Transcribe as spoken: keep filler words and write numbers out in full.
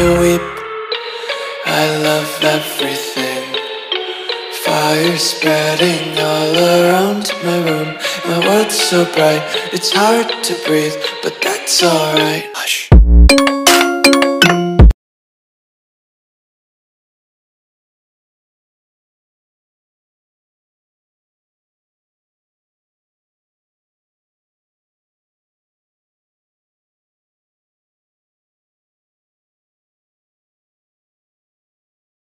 you weep. I love everything. Fire spreading all around my room. My world's so bright, it's hard to breathe, but that's alright.